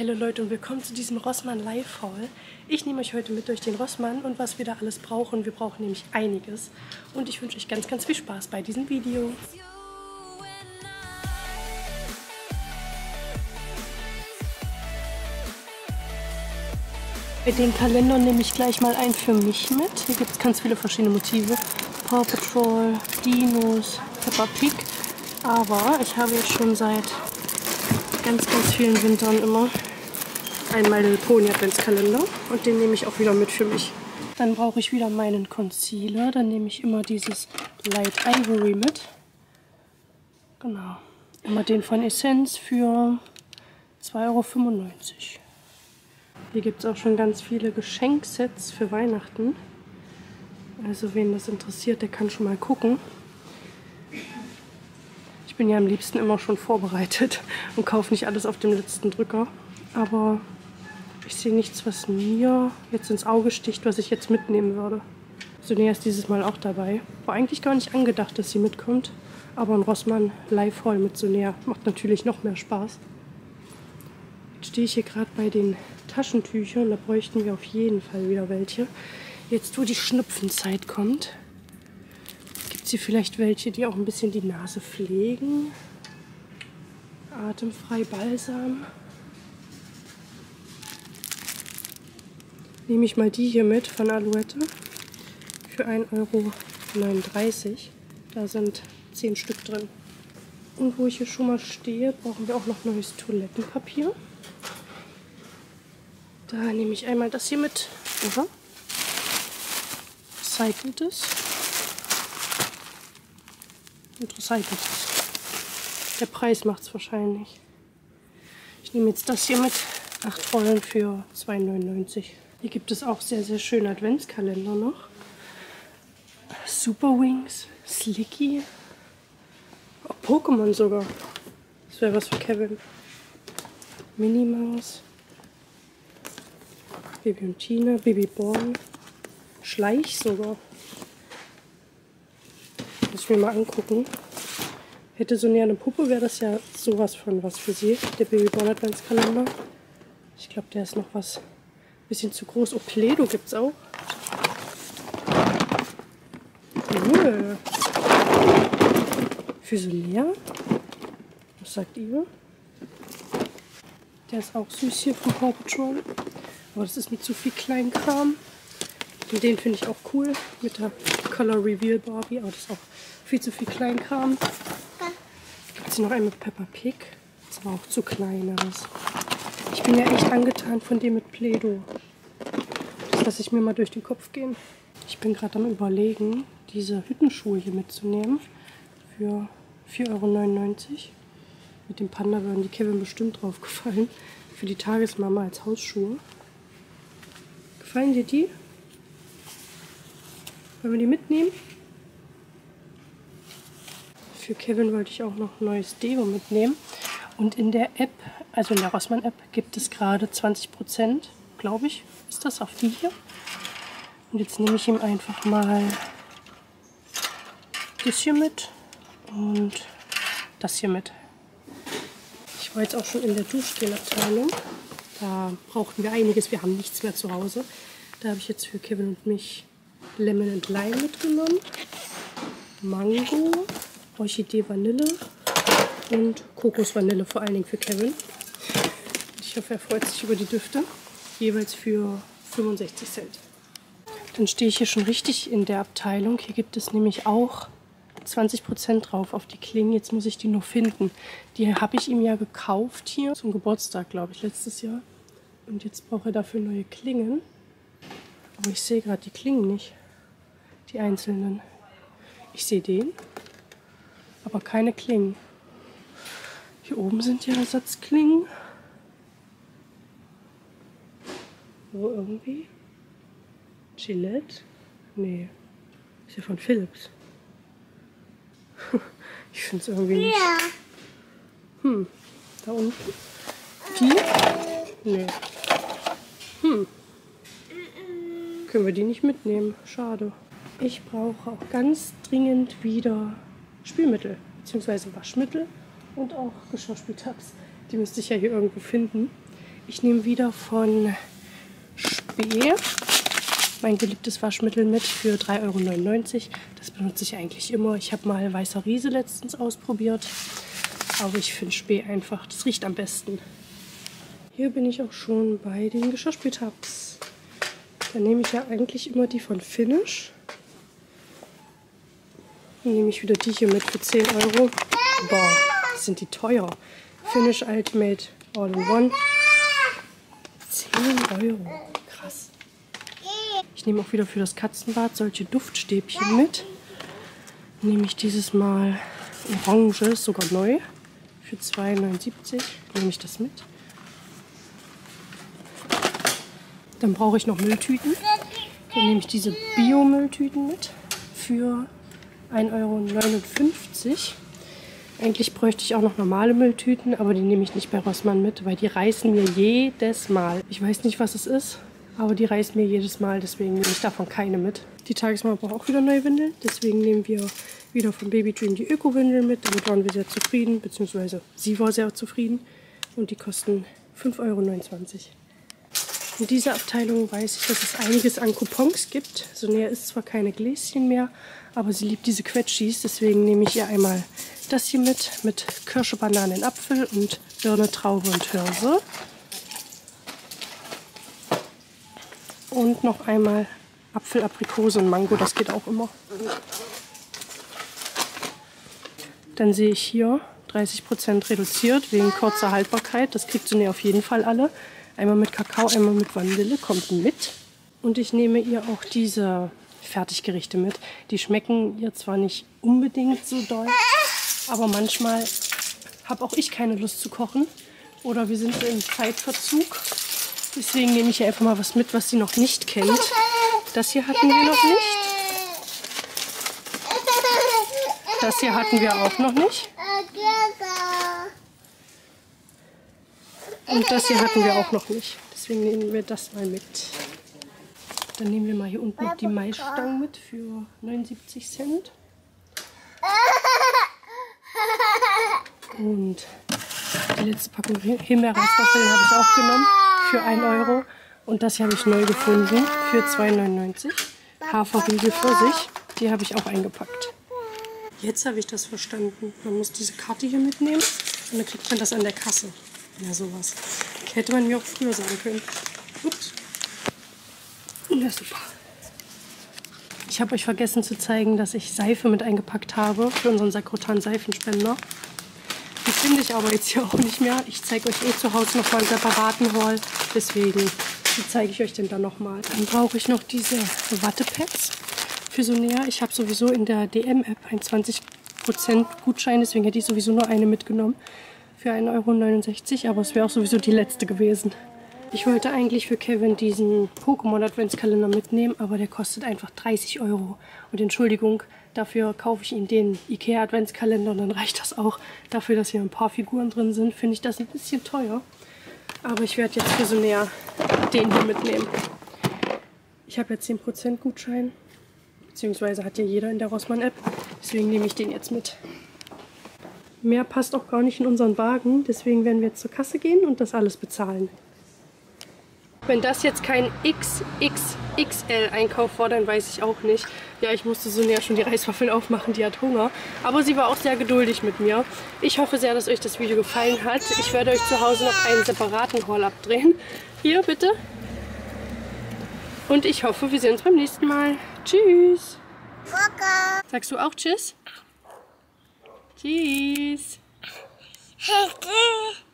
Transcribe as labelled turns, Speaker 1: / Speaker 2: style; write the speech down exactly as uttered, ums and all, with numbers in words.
Speaker 1: Hallo Leute und willkommen zu diesem Rossmann Live Haul. Ich nehme euch heute mit durch den Rossmann und was wir da alles brauchen. Wir brauchen nämlich einiges und ich wünsche euch ganz, ganz viel Spaß bei diesem Video. Bei den Kalendern nehme ich gleich mal einen für mich mit. Hier gibt es ganz viele verschiedene Motive. Paw Patrol, Dinos, Peppa Pig. Aber ich habe jetzt schon seit ganz, ganz vielen Wintern immer einen My Little Pony Adventskalender und den nehme ich auch wieder mit für mich. Dann brauche ich wieder meinen Concealer. Dann nehme ich immer dieses Light Ivory mit. Genau. Immer den von Essence für zwei Euro fünfundneunzig. Hier gibt es auch schon ganz viele Geschenksets für Weihnachten. Also wen das interessiert, der kann schon mal gucken. Ich bin ja am liebsten immer schon vorbereitet und kaufe nicht alles auf dem letzten Drücker. Aber ich sehe nichts, was mir jetzt ins Auge sticht, was ich jetzt mitnehmen würde. Sonja ist dieses Mal auch dabei. War eigentlich gar nicht angedacht, dass sie mitkommt. Aber ein Rossmann Live Haul mit Sonja macht natürlich noch mehr Spaß. Jetzt stehe ich hier gerade bei den Taschentüchern. Da bräuchten wir auf jeden Fall wieder welche. Jetzt, wo die Schnupfenzeit kommt, gibt es hier vielleicht welche, die auch ein bisschen die Nase pflegen. Atemfrei Balsam. Nehme ich mal die hier mit von Alouette für ein Euro neununddreißig. Da sind zehn Stück drin. Und wo ich hier schon mal stehe, brauchen wir auch noch neues Toilettenpapier. Da nehme ich einmal das hier mit. Aha. Recyceltes. Und recyceltes. Der Preis macht es wahrscheinlich. Ich nehme jetzt das hier mit. acht Rollen für zwei neunundneunzig. Hier gibt es auch sehr, sehr schöne Adventskalender noch. Super Wings, Slicky. Oh, Pokémon sogar. Das wäre was für Kevin. Minnie Maus. Baby und Tina, Baby Born. Schleich sogar. Muss ich mir mal angucken. Hätte Sonja eine Puppe, wäre das ja sowas von was für sie. Der Baby Born Adventskalender. Ich glaube, der ist noch was bisschen zu groß. Oh, Play-Doh gibt es auch. Cool. Für Sonja. Was sagt ihr? Der ist auch süß hier von Paw Patrol. Aber das ist mit zu viel Kleinkram. Und den finde ich auch cool. Mit der Color Reveal Barbie. Aber das ist auch viel zu viel Kleinkram. Gibt es hier noch einen mit Peppa Pig. Das ist aber auch zu klein alles. Ich bin ja echt angetan von dem mit Play-Doh. Das lasse ich mir mal durch den Kopf gehen. Ich bin gerade am Überlegen, diese Hüttenschuhe hier mitzunehmen. Für vier Euro neunundneunzig. Mit dem Panda würden die Kevin bestimmt drauf gefallen. Für die Tagesmama als Hausschuhe. Gefallen dir die? Wollen wir die mitnehmen? Für Kevin wollte ich auch noch ein neues Deo mitnehmen. Und in der App, also in der Rossmann App, gibt es gerade zwanzig Prozent, glaube ich, ist das auf die hier. Und jetzt nehme ich ihm einfach mal das hier mit und das hier mit. Ich war jetzt auch schon in der Duschgelabteilung. Da brauchten wir einiges, wir haben nichts mehr zu Hause. Da habe ich jetzt für Kevin und mich Lemon and Lime mitgenommen. Mango, Orchidee Vanille. Und Kokosvanille, vor allen Dingen für Kevin. Ich hoffe, er freut sich über die Düfte. Jeweils für fünfundsechzig Cent. Dann stehe ich hier schon richtig in der Abteilung. Hier gibt es nämlich auch zwanzig Prozent drauf auf die Klingen. Jetzt muss ich die nur finden. Die habe ich ihm ja gekauft hier zum Geburtstag, glaube ich, letztes Jahr. Und jetzt braucht er dafür neue Klingen. Aber ich sehe gerade die Klingen nicht. Die einzelnen. Ich sehe den, aber keine Klingen. Hier oben sind ja Ersatzklingen. So irgendwie. Gillette? Nee. Ist ja von Philips. Ich finde es irgendwie nicht.
Speaker 2: Ja.
Speaker 1: Hm. Da unten. Die? Nee. Hm. Können wir die nicht mitnehmen? Schade. Ich brauche auch ganz dringend wieder Spülmittel. Beziehungsweise Waschmittel. Und auch Geschirrspültabs. Die müsste ich ja hier irgendwo finden. Ich nehme wieder von Spee mein geliebtes Waschmittel mit für drei Euro neunundneunzig. Das benutze ich eigentlich immer. Ich habe mal Weißer Riese letztens ausprobiert. Aber ich finde Spee einfach, das riecht am besten. Hier bin ich auch schon bei den Geschirrspültabs. Da nehme ich ja eigentlich immer die von Finish. Dann nehme ich wieder die hier mit für zehn Euro. Boah, sind die teuer. Finish Ultimate All-in-One. zehn Euro. Krass. Ich nehme auch wieder für das Katzenbad solche Duftstäbchen mit. Dann nehme ich dieses Mal Orange, ist sogar neu. Für zwei neunundsiebzig nehme ich das mit. Dann brauche ich noch Mülltüten. Dann nehme ich diese Bio-Mülltüten mit für ein Euro neunundfünfzig. Eigentlich bräuchte ich auch noch normale Mülltüten, aber die nehme ich nicht bei Rossmann mit, weil die reißen mir jedes Mal. Ich weiß nicht, was es ist, aber die reißen mir jedes Mal, deswegen nehme ich davon keine mit. Die Tagesmama braucht auch wieder neue Windeln, deswegen nehmen wir wieder von Baby Dream die Öko-Windeln mit. Damit waren wir sehr zufrieden, beziehungsweise sie war sehr zufrieden. Und die kosten fünf Euro neunundzwanzig. In dieser Abteilung weiß ich, dass es einiges an Coupons gibt. Sonja isst zwar keine Gläschen mehr, aber sie liebt diese Quetschis. Deswegen nehme ich ihr einmal das hier mit, mit Kirsche, Bananen, Apfel und Birne, Traube und Hirse. Und noch einmal Apfel, Aprikose und Mango, das geht auch immer. Dann sehe ich hier dreißig Prozent reduziert wegen kurzer Haltbarkeit. Das kriegt Sonja auf jeden Fall alle. Einmal mit Kakao, einmal mit Vanille, kommt mit. Und ich nehme ihr auch diese Fertiggerichte mit. Die schmecken ihr zwar nicht unbedingt so doll, aber manchmal habe auch ich keine Lust zu kochen. Oder wir sind so im Zeitverzug. Deswegen nehme ich ihr einfach mal was mit, was sie noch nicht kennt. Das hier hatten wir noch nicht. Das hier hatten wir auch noch nicht. Und das hier hatten wir auch noch nicht. Deswegen nehmen wir das mal mit. Dann nehmen wir mal hier unten noch die Maisstangen mit für neunundsiebzig Cent. Und die letzte Packung Himbeerreiswaffeln habe ich auch genommen für ein Euro. Und das hier habe ich neu gefunden für zwei neunundneunzig. Haferriegel Pfirsich, die habe ich auch eingepackt. Jetzt habe ich das verstanden. Man muss diese Karte hier mitnehmen und dann kriegt man das an der Kasse. Ja, sowas. Hätte man mir auch früher sagen können. Ups. Ja, super. Ich habe euch vergessen zu zeigen, dass ich Seife mit eingepackt habe für unseren Sakrotan Seifenspender. Die finde ich aber jetzt hier auch nicht mehr. Ich zeige euch eh zu Hause noch mal einen separaten Haul. Deswegen die zeige ich euch den dann nochmal. Dann brauche ich noch diese Wattepads für Sonja. Ich habe sowieso in der D M-App einen zwanzig Prozent Gutschein. Deswegen hätte ich sowieso nur eine mitgenommen. Für ein Euro neunundsechzig, aber es wäre auch sowieso die letzte gewesen. Ich wollte eigentlich für Kevin diesen Pokémon Adventskalender mitnehmen, aber der kostet einfach dreißig Euro. Und Entschuldigung, dafür kaufe ich ihm den Ikea Adventskalender und dann reicht das auch. Dafür, dass hier ein paar Figuren drin sind, finde ich das ein bisschen teuer. Aber ich werde jetzt für so näher den hier mitnehmen. Ich habe jetzt zehn Prozent Gutschein, beziehungsweise hat ja jeder in der Rossmann-App. Deswegen nehme ich den jetzt mit. Mehr passt auch gar nicht in unseren Wagen, deswegen werden wir jetzt zur Kasse gehen und das alles bezahlen. Wenn das jetzt kein X X X L-Einkauf war, dann weiß ich auch nicht. Ja, ich musste Sonja schon die Reiswaffeln aufmachen, die hat Hunger. Aber sie war auch sehr geduldig mit mir. Ich hoffe sehr, dass euch das Video gefallen hat. Ich werde euch zu Hause noch einen separaten Haul abdrehen. Hier, bitte. Und ich hoffe, wir sehen uns beim nächsten Mal. Tschüss. Sagst du auch Tschüss? Tschüss.